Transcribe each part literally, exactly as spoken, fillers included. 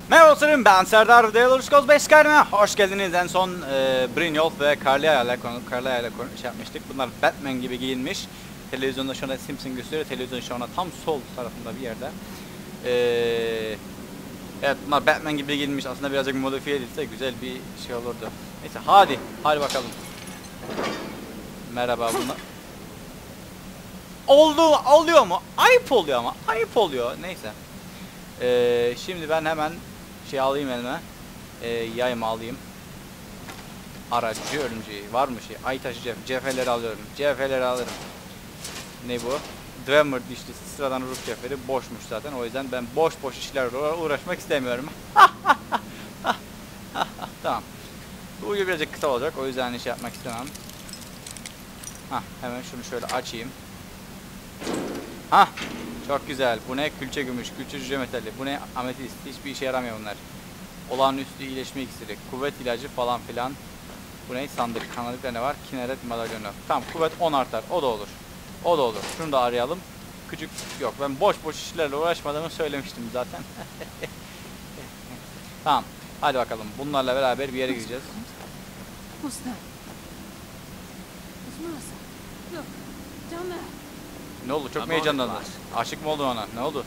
Merhaba dostlarım, ben Serdar ve Elder Scrolls beş Skyrim'e hoş geldiniz. En son e, Brynjolf ve Carlia ile konu, Carlia ile konu, şey yapmıştık. Bunlar Batman gibi giyinmiş. Televizyonda şu anda Simpson gösteriyor. Televizyon şu anda tam sol tarafında bir yerde. E, evet, bunlar Batman gibi giyinmiş. Aslında birazcık modifiye edilse güzel bir şey olurdu. Neyse, hadi, hadi bakalım. Merhaba bunlar. Oldu, oluyor mu? Ayıp oluyor ama, ayıp oluyor. Neyse. E, şimdi ben hemen şey alayım elime. E, yayımı alayım. Aracı örümceği var mı şey? Ay taşı cef cevherleri alıyorum. Cevherleri alırım. Ne bu? Dwemer dişlisi sıradan ruh cevheri boşmuş zaten. O yüzden ben boş boş işlerle uğraşmak istemiyorum. Tamam. Bu video birazcık kısa olacak. O yüzden hani şey yapmak istemem. Hah, hemen şunu şöyle açayım. Hah. Çok güzel. Bu ne? Külçe gümüş, külçe cüce metali. Bu ne? Ametist. Hiçbir işe yaramıyor bunlar. Olağanüstü iyileşme iksiri, kuvvet ilacı falan filan. Bu ne? Sandık. Kanallıkta ne var? Kineret madalyonu. Tamam, kuvvet on artar. O da olur. O da olur. Şunu da arayalım. Küçük yok. Ben boş boş işlerle uğraşmadığımı söylemiştim zaten. Tamam. Hadi bakalım. Bunlarla beraber bir yere gideceğiz. Ne oldu? Çok mu heyecanlandın? Aşık mı oldun ona? Ne oldu?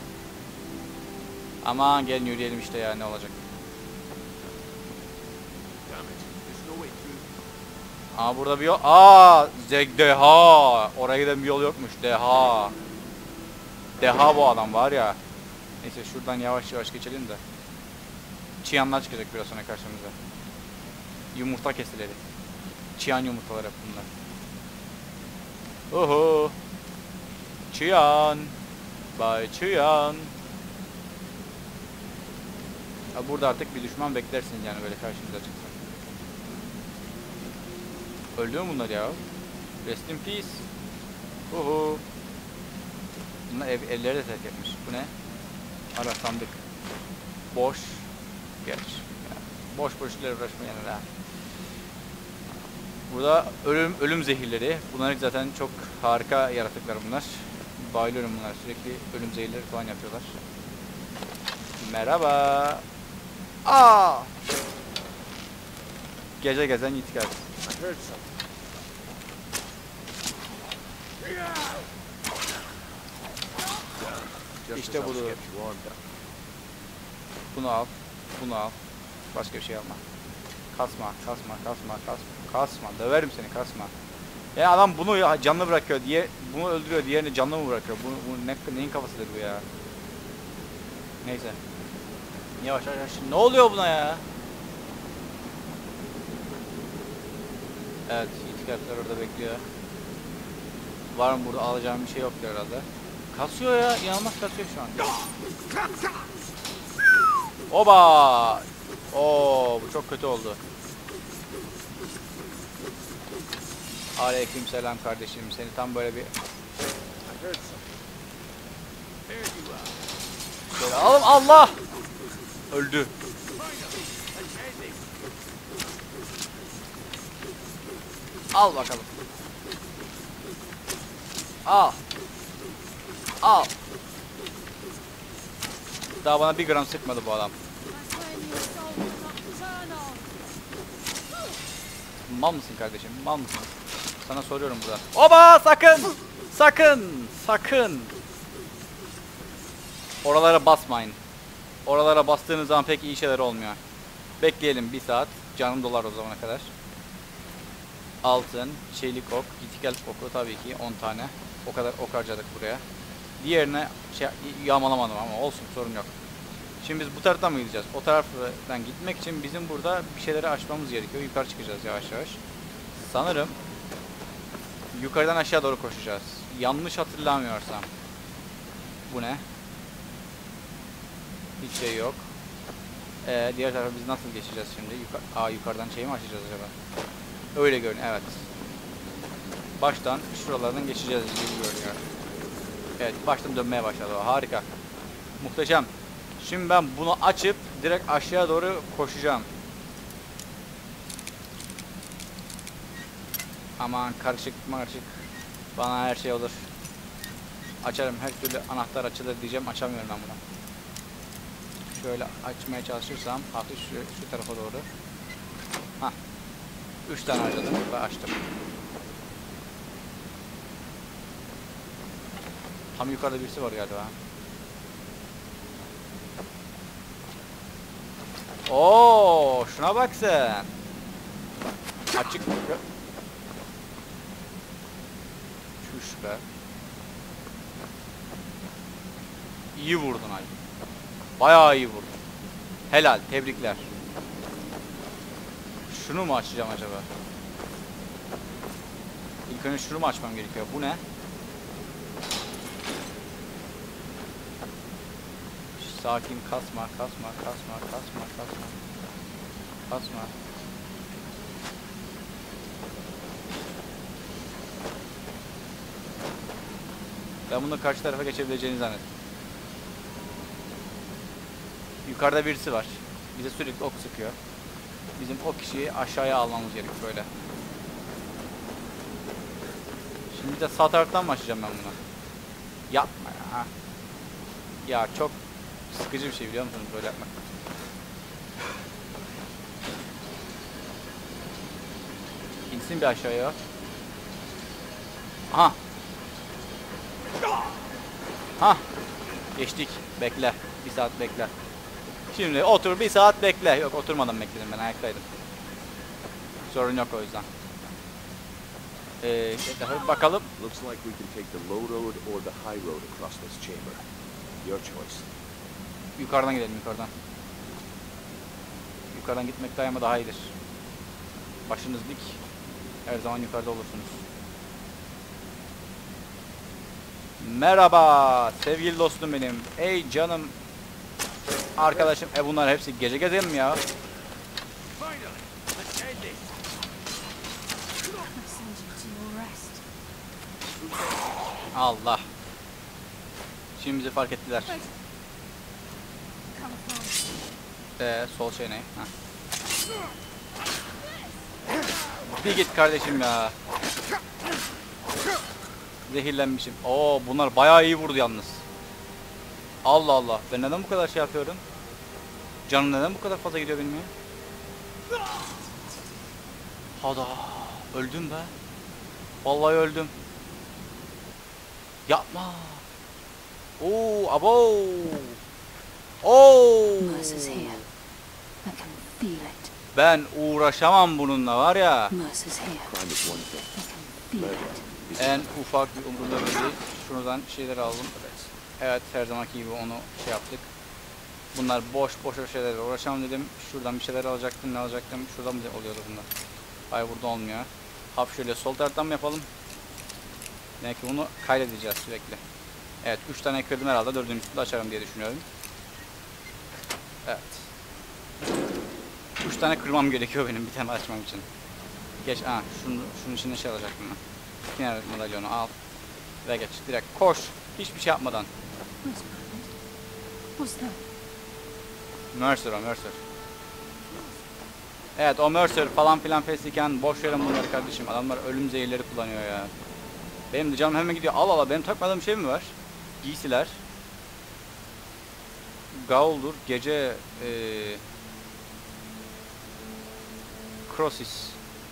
Aman gelin yürüyelim işte ya, ne olacak? Aa, burada bir yol. Aa, Zeg deha. Oraya giden bir yol yokmuş. Deha. Deha bu adam var ya. Neyse şuradan yavaş yavaş geçelim de. Çiyanlar çıkacak biraz sonra karşımıza. Yumurta kesileri. Çiyan yumurtaları hep bunlar. Oho. Çiyan. Bay Çiyan. Ya burada artık bir düşman beklersiniz yani böyle karşımıza çıksa. Öldü mü bunlar ya? Rest in peace. Oho. Bunlar ev, evleri de terk etmiş. Bu ne? Ara sandık. Boş. Geç. Yani boş boş işlerle uğraşmayan ha. Burada ölüm ölüm zehirleri. Bunlar zaten çok harika yaratıklar bunlar. Bayılıyorum bunlar. Sürekli ölüm zehirleri falan yapıyorlar. Merhaba. Aa! Gece gezen yitikar. İşte budur. Bunu al. Bunu al. Başka bir şey alma. Kasma, kasma, kasma, kasma. Kasma. Döverim seni, kasma. Ya adam bunu canlı bırakıyor diye, bunu öldürüyor, diğerini canlı mı bırakıyor? Bu, bu ne, neyin kafasıdır bu ya? Neyse. Yavaş yavaş. Ne oluyor buna ya? Evet, itikaflar orada bekliyor. Var mı burada alacağım bir şey yoktu herhalde. Kasıyor ya, inanılmaz kasıyor şu an. Oba! Oo, bu çok kötü oldu. Aleykümselam kardeşim, seni tam böyle bir... Şöyle alalım, Allah! Öldü. Al bakalım. Al. Al. Daha bana bir gram sıkmadı bu adam. Mal mısın kardeşim? Mal mısın? Sana soruyorum burada. Oba! Sakın! Sakın! Sakın! Oralara basmayın. Oralara bastığınız zaman pek iyi şeyler olmuyor. Bekleyelim bir saat. Canım dolar o zamana kadar. Altın, çelik ok, itikel oku tabii ki on tane. O kadar ok harcadık buraya. Diğerine şey yağmalamadım ama olsun, sorun yok. Şimdi biz bu taraftan mı gideceğiz? O taraftan gitmek için bizim burada bir şeyleri aşmamız gerekiyor. Yukarı çıkacağız yavaş yavaş. Sanırım yukarıdan aşağı doğru koşacağız. Yanlış hatırlamıyorsam. Bu ne? Hiç şey yok. Ee, diğer tarafa biz nasıl geçeceğiz şimdi? Yuka Aa, yukarıdan şey mi açacağız acaba? Öyle görünüyor, evet. Baştan şuralardan geçeceğiz gibi görünüyor. Evet, baştan dönmeye başladı o. Harika. Muhteşem. Şimdi ben bunu açıp direkt aşağı doğru koşacağım. Aman karışık marışık. Bana her şey olur. Açarım, her türlü anahtar açılır diyeceğim, açamıyorum ben bunu. şöyle açmaya çalışırsam hafif şu, şu tarafa doğru. Hah. üç tane harcadım ve açtım. Tam yukarıda birisi var galiba. Oo, şuna bak sen. Açık. Şuş be. İyi vurdun ay. Bayağı iyi vurdun. Helal, tebrikler. Şunu mu açacağım acaba? İlk önce şunu mu açmam gerekiyor? Bu ne? Sakin, kasma, kasma, kasma, kasma, kasma. Kasma. Ben bunu karşı tarafa geçebileceğini zannettim. Yukarıda birisi var. Bize sürekli ok sıkıyor. Bizim o kişiyi aşağıya almamız gerek böyle. Şimdi de sağ taraftan mı açacağım ben bunu? Yapma ya. Ya çok sıkıcı bir şey biliyor musunuz böyle yapmak? İnsin bir aşağıya. Aha. Ha. Geçtik. Bekle. Bir saat bekle. Şimdi otur bir saat bekle. Yok oturmadan bekledim ben ayaktaydım. Sorun yok o yüzden. Ee, bakalım. Looks like we can take the low road or the high road across this chamber. Your choice. Yukarıdan gidelim yukarıdan. Yukarıdan gitmek daima daha iyidir. Başınız dik. Her zaman yukarıda olursunuz. Merhaba sevgili dostum benim. Ey canım arkadaşım. E bunlar hepsi gece gezelim ya. Allah. Şimdi bizi fark ettiler. Ee, sol şey ne? Ha. Bir git kardeşim ya. Zehirlenmişim. Oo bunlar bayağı iyi vurdu yalnız. Allah Allah. Ben neden bu kadar şey yapıyorum? Canım neden bu kadar fazla gidiyor benim ya? Hada. Öldüm be. Vallahi öldüm. Yapma. Oo, abo. Oo. Ben uğraşamam bununla var ya. En ufak bir umurumda değil. Şuradan şeyler aldım. Evet her zamanki gibi onu şey yaptık. Bunlar boş boş şeylerle uğraşamam dedim. Şuradan bir şeyler alacaktım, ne alacaktım? Şuradan mı oluyordu bunlar? Hayır burada olmuyor. Hafif şöyle sol taraftan mı yapalım? Demek ki bunu kaydedeceğiz sürekli. Evet üç tane kırdım herhalde. Dördüncüsünü de açarım diye düşünüyorum. Evet. üç tane kırmam gerekiyor benim bir tane açmam için. Geç. Aa, şunu, şunun içine şey alacaktım ben. Kiner madalyonu al. Ve geç. Direkt koş. Hiçbir şey yapmadan. Mercer o Mercer. Evet o Mercer falan filan fesliken boş verin bunları kardeşim. Adamlar ölüm zehirleri kullanıyor ya. Benim de canım hemen gidiyor. Al al benim takmadığım şey mi var? Giysiler. Gaul'dur. Gece ee, Crossis.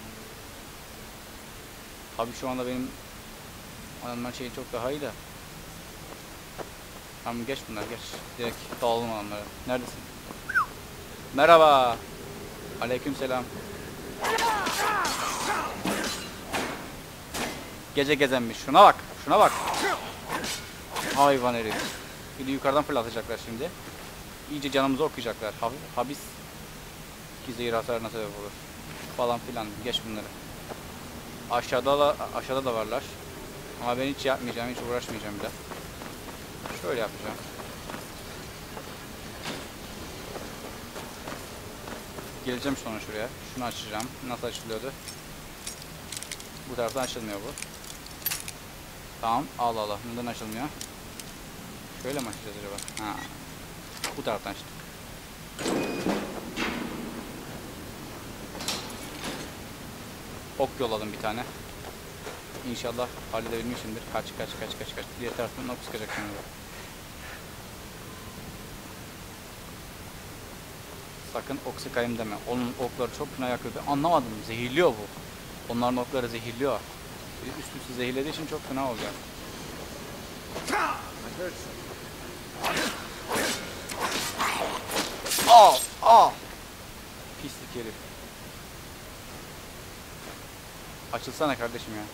Tabii şu anda benim adamlar şeyi çok daha iyi de. Tamam geç bunlar geç. Direkt dağılalım adamları. Neredesin? Merhaba. Aleykümselam. Gece gezenmiş. Şuna bak. Şuna bak. Hayvan herif. Bir de yukarıdan fırlatacaklar şimdi. İyice canımızı okuyacaklar. Hafif, habis. Ki zehir hasarına sebep olur. Falan filan. Geç bunları. Aşağıda da, aşağıda da varlar. Ama ben hiç yapmayacağım. Hiç uğraşmayacağım bile. Şöyle yapacağım. Geleceğim sonra şuraya. Şunu açacağım. Nasıl açılıyordu? Bu taraftan açılmıyor bu. Tamam. Allah Allah. Neden açılmıyor? Şöyle mi açacağız acaba? Ha. Bu taraftan açtık. Ok yolladım bir tane. İnşallah halledebilmişimdir. Kaç kaç kaç kaç kaç. Diğer taraftan ok sıkacak şimdi. Sakın ok sıkayım deme. Onun okları çok fena yakıyor. Ben anlamadım. Zehirliyor bu. Onların okları zehirliyor. Bir üst üste zehirlediği için çok fena oluyor. Aa! Aa! Pislik herif. Açılsana kardeşim ya.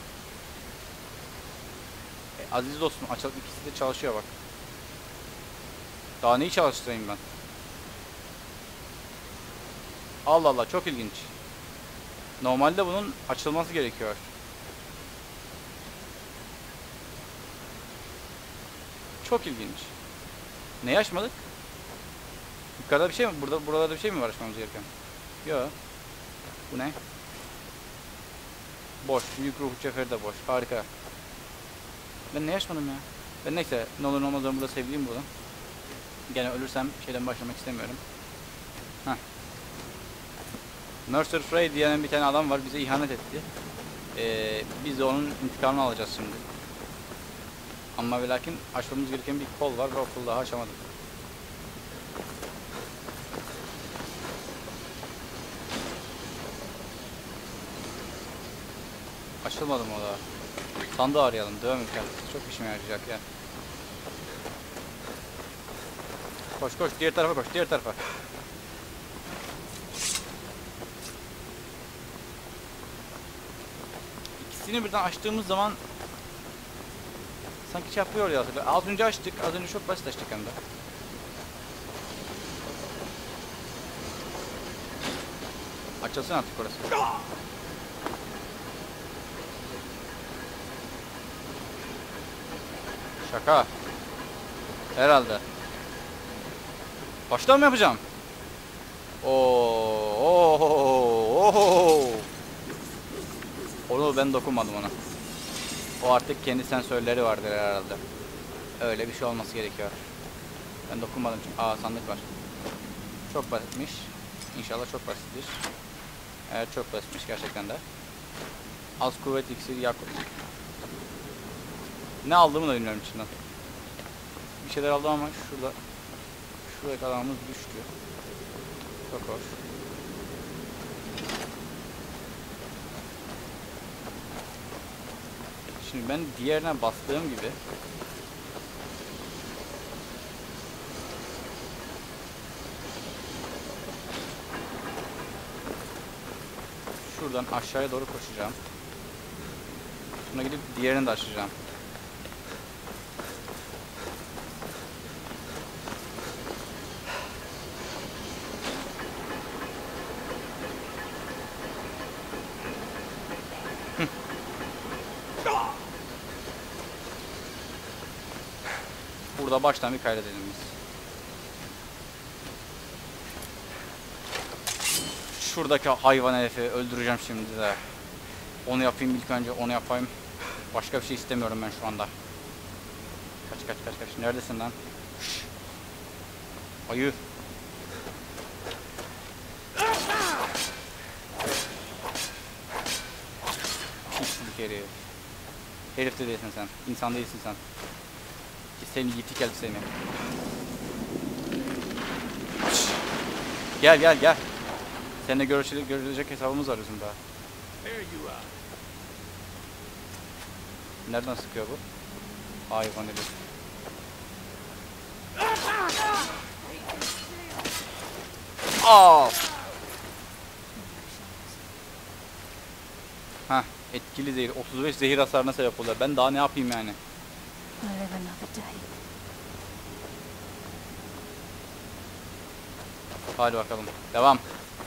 E, aziz dostum, açıl, ikisi de çalışıyor bak. Daha neyi çalıştırayım ben? Allah Allah, çok ilginç. Normalde bunun açılması gerekiyor. Çok ilginç. Neyi açmadık? Yukarıda bir şey mi? Burada buralarda bir şey mi var açmamız gereken? Yok. Bu ne? Boş. Büyük ruh cevheri de boş. Harika. Ben ne açmadım ya? Ben neyse, ne olur ne olmaz ben burada sevdiğim bunu. Gene ölürsem şeyden başlamak istemiyorum. Heh. Mercer Frey diyen bir tane adam var, bize ihanet etti. Ee, biz de onun intikamını alacağız şimdi. Ama ve lakin açmamız gereken bir kol var ve o kolu daha açamadım. Açılmadı mı o da? Sandığı arayalım, devam edelim. Çok işime yarayacak ya. Koş koş, diğer tarafa koş, diğer tarafa. İkisini birden açtığımız zaman sanki şey yapıyor ya. Az önce açtık, az önce çok basit açtık hem de. Açılsın artık orası. Şaka. Herhalde. Baştan mı yapacağım? Oo, oo, oo. Onu ben dokunmadım ona. O artık kendi sensörleri vardır herhalde. Öyle bir şey olması gerekiyor. Ben dokunmadım çünkü. Aa, sandık var. Çok basitmiş. İnşallah çok basittir. Evet, çok basitmiş gerçekten de. Az kuvvet iksiri yakut. Ne aldığımı da bilmiyorum içinden. Bir şeyler aldım ama şurada şuraya kadarımız düştü. Çok hoş. Şimdi ben diğerine bastığım gibi şuradan aşağıya doğru koşacağım. Sonra gidip diğerini de açacağım. Burada baştan bir kaydedelim biz. Şuradaki hayvan herifi öldüreceğim şimdi de. Onu yapayım ilk önce, onu yapayım. Başka bir şey istemiyorum ben şu anda. Kaç kaç kaç kaç. Neredesin lan? Şşş. Ayı. Pislik herif. Herif de değilsin sen. İnsan değilsin sen. Ki seni yitik el seni. Gel gel gel. Seninle görüşecek, görülecek hesabımız var bizim daha. Nereden sıkıyor bu? Hayvan herif. Aa! Heh, etkili zehir. otuz beş zehir hasarına sebep oluyor. Ben daha ne yapayım yani? Hadi bakalım. Devam.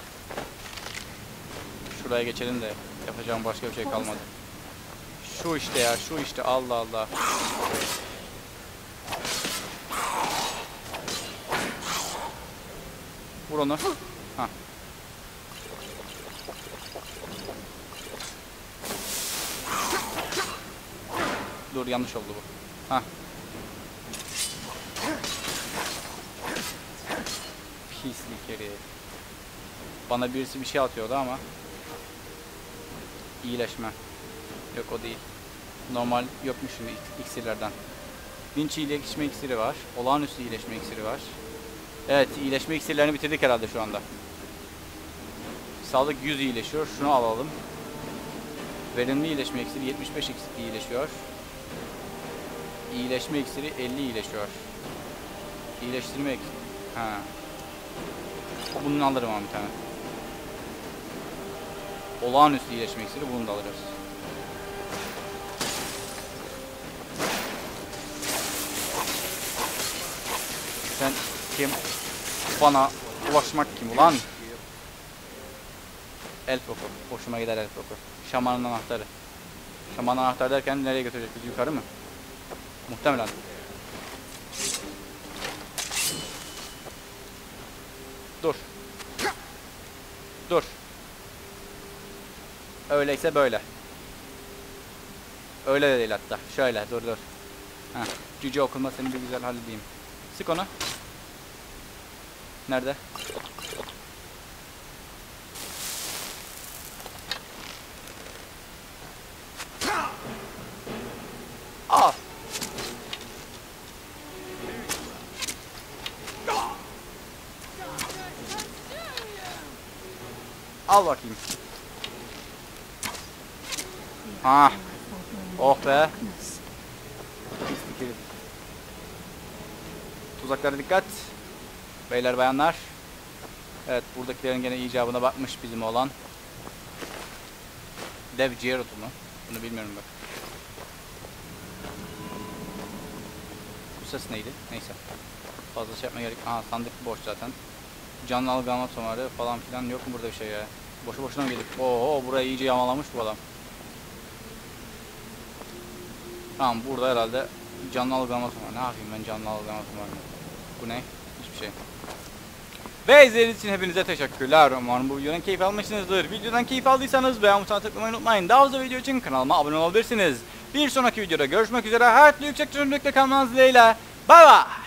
Şuraya geçelim de yapacağım başka bir şey kalmadı. Şu işte ya, şu işte. Allah Allah. Vur onu. Hah. Dur, yanlış oldu bu. Hah. Pislik herif. Bana birisi bir şey atıyordu ama. İyileşme. Yok, o değil. Normal yokmuş şu iksirlerden. Dinç iyileşme iksiri var. Olağanüstü iyileşme iksiri var. Evet, iyileşme iksirlerini bitirdik herhalde şu anda. Sağlık yüz iyileşiyor. Şunu alalım. Verimli iyileşme iksiri yetmiş beş iyileşiyor. İyileşme iksiri elli iyileşiyor. İyileştirme iksiri. Ha. Bunu alırım abi bir tane. Olağanüstü iyileşme iksiri, bunu da alırız. Sen kim? Bana ulaşmak kim ulan? Elf oku. Hoşuma gider elf oku. Şamanın anahtarı. Şamanın anahtarı derken nereye götürecek bizi, yukarı mı? Muhtemelen. Dur. Dur. Öyleyse böyle. Öyle de değil hatta. Şöyle dur dur. Heh. Cüce okunmasını bir güzel halledeyim. Sık onu. Nerede? Al. Al bakayım. Ha. Oh be. Tuzaklara dikkat. Beyler bayanlar. Evet, buradakilerin gene icabına bakmış bizim olan. Dev Geralt'u mu? Bunu bilmiyorum bak. Bu ses neydi? Neyse. Fazla şey yapmaya gerek. Aha, sandık boş zaten. Canlı algılama tomarı falan filan yok mu burada bir şey ya? Boşu boşuna mı geldik? Oo, burayı iyice yamalamış bu adam. Tamam, burada herhalde canlı algılama tomarı. Ne yapayım ben canlı algılama tomarını? Bu ne? Hiçbir şey. Ve izlediğiniz için hepinize teşekkürler. Umarım bu videodan keyif almışsınızdır. Videodan keyif aldıysanız beğen butonuna tıklamayı unutmayın. Daha fazla video için kanalıma abone olabilirsiniz. Bir sonraki videoda görüşmek üzere. Her türlü yüksek çözünürlükte kalmanız dileğiyle. Bay bay.